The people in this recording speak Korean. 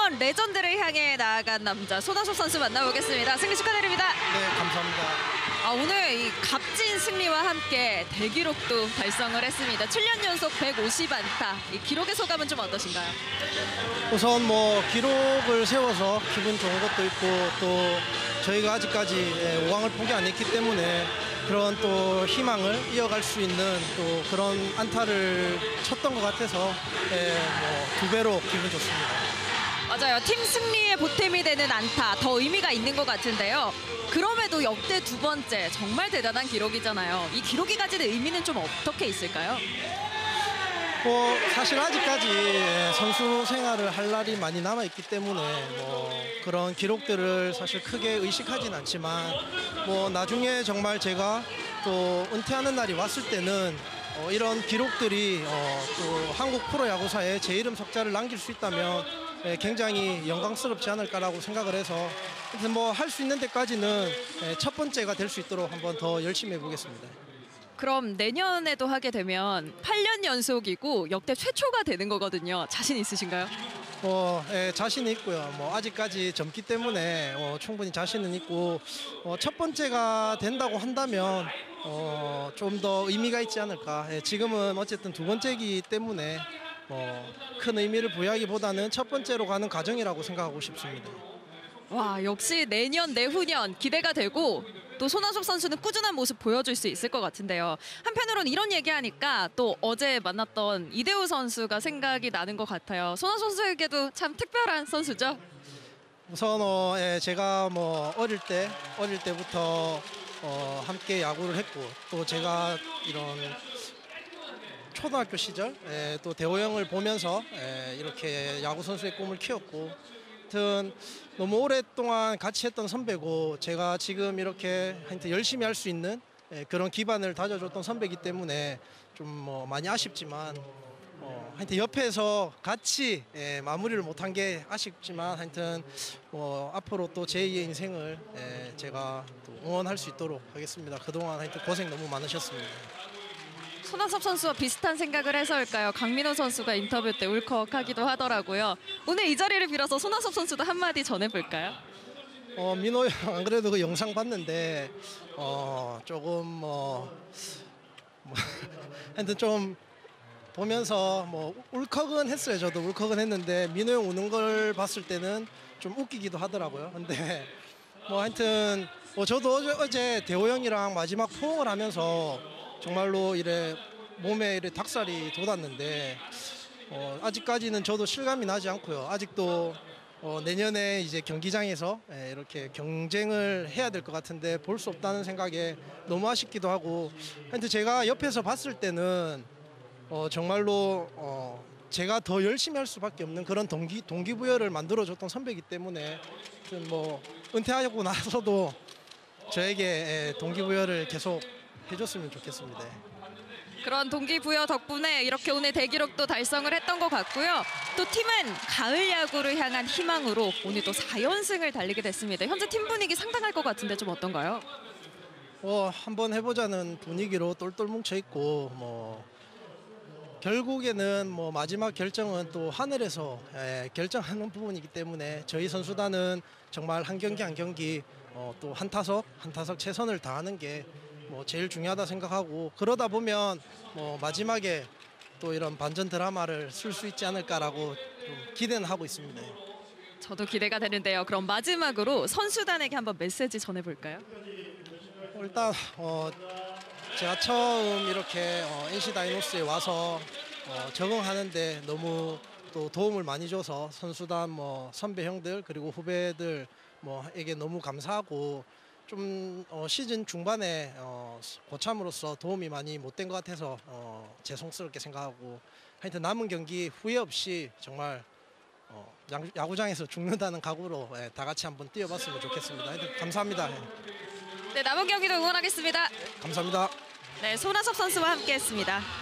이번 레전드를 향해 나아간 남자 손아섭 선수 만나보겠습니다. 승리 축하드립니다. 네, 감사합니다. 오늘 이 값진 승리와 함께 대기록도 달성을 했습니다. 7년 연속 150안타. 이 기록의 소감은 좀 어떠신가요? 우선 뭐 기록을 세워서 기분 좋은 것도 있고 또 저희가 아직까지 5강을 포기 안 했기 때문에 그런 또 희망을 이어갈 수 있는 또 그런 안타를 쳤던 것 같아서 뭐 2배로 기분 좋습니다. 맞아요. 팀 승리에 보탬이 되는 안타 더 의미가 있는 것 같은데요. 그럼에도 역대 2번째 정말 대단한 기록이잖아요. 이 기록이 가지는 의미는 좀 어떻게 있을까요? 뭐 사실 아직까지 선수 생활을 할 날이 많이 남아 있기 때문에 뭐 그런 기록들을 사실 크게 의식하진 않지만 뭐 나중에 정말 제가 또 은퇴하는 날이 왔을 때는 이런 기록들이 또 한국 프로야구사에 제 이름 석자를 남길 수 있다면 굉장히 영광스럽지 않을까라고 생각을 해서 뭐 할 수 있는 데까지는 첫 번째가 될 수 있도록 한번 더 열심히 해보겠습니다. 그럼 내년에도 하게 되면 8년 연속이고 역대 최초가 되는 거거든요. 자신 있으신가요? 자신이 있고요. 뭐 아직까지 젊기 때문에 충분히 자신은 있고 첫 번째가 된다고 한다면 좀 더 의미가 있지 않을까. 지금은 어쨌든 2번째이기 때문에 큰 의미를 부여하기보다는 첫 번째로 가는 과정이라고 생각하고 싶습니다. 와, 역시 내년, 내후년 기대가 되고 또 손아섭 선수는 꾸준한 모습 보여줄 수 있을 것 같은데요. 한편으로는 이런 얘기하니까 또 어제 만났던 이대호 선수가 생각이 나는 것 같아요. 손아섭 선수에게도 참 특별한 선수죠? 우선 제가 뭐 어릴 때부터 함께 야구를 했고 또 제가 이런 초등학교 시절 또 대호 형을 보면서 이렇게 야구 선수의 꿈을 키웠고 하여튼 너무 오랫동안 같이 했던 선배고 제가 지금 이렇게 하여튼 열심히 할 수 있는 그런 기반을 다져줬던 선배이기 때문에 좀 뭐 많이 아쉽지만 하여튼 옆에서 같이 마무리를 못한 게 아쉽지만 하여튼 앞으로 또 제2의 인생을 제가 또 응원할 수 있도록 하겠습니다. 그동안 하여튼 고생 너무 많으셨습니다. 손아섭 선수와 비슷한 생각을 해서일까요? 강민호 선수가 인터뷰 때 울컥하기도 하더라고요. 오늘 이 자리를 빌어서 손아섭 선수도 한마디 전해볼까요? 민호 형 안 그래도 그 영상 봤는데 조금 하여튼 좀 보면서 울컥은 했어요. 저도 울컥은 했는데 민호 형 우는 걸 봤을 때는 좀 웃기기도 하더라고요. 근데 하여튼 저도 어제 대호 형이랑 마지막 포옹을 하면서 정말로 몸에 닭살이 돋았는데 아직까지는 저도 실감이 나지 않고요. 아직도 내년에 이제 경기장에서 이렇게 경쟁을 해야 될 것 같은데 볼 수 없다는 생각에 너무 아쉽기도 하고 하여튼 제가 옆에서 봤을 때는 정말로 제가 더 열심히 할 수밖에 없는 그런 동기부여를 만들어줬던 선배이기 때문에 은퇴하고 나서도 저에게 동기부여를 계속 해줬으면 좋겠습니다. 그런 동기부여 덕분에 이렇게 오늘 대기록도 달성을 했던 것 같고요. 또 팀은 가을 야구를 향한 희망으로 오늘 또 4연승을 달리게 됐습니다. 현재 팀 분위기 상당할 것 같은데 좀 어떤가요? 한번 해보자는 분위기로 똘똘 뭉쳐있고 결국에는 마지막 결정은 또 하늘에서 결정하는 부분이기 때문에 저희 선수단은 정말 한 경기 한 경기 또 한 타석 최선을 다하는 게 제일 중요하다 생각하고 그러다 보면 마지막에 또 이런 반전 드라마를 쓸 수 있지 않을까라고 좀 기대는 하고 있습니다. 저도 기대가 되는데요. 그럼 마지막으로 선수단에게 한번 메시지 전해볼까요? 일단 제가 처음 이렇게 NC 다이노스에 와서 적응하는데 너무 또 도움을 많이 줘서 선수단 선배 형들 그리고 후배들 에게 너무 감사하고 좀 시즌 중반에 고참으로서 도움이 많이 못 된 것 같아서 죄송스럽게 생각하고 하여튼 남은 경기 후회 없이 정말 야구장에서 죽는다는 각오로 다 같이 한번 뛰어봤으면 좋겠습니다. 하여튼 감사합니다. 네, 남은 경기도 응원하겠습니다. 감사합니다. 네, 손아섭 선수와 함께했습니다.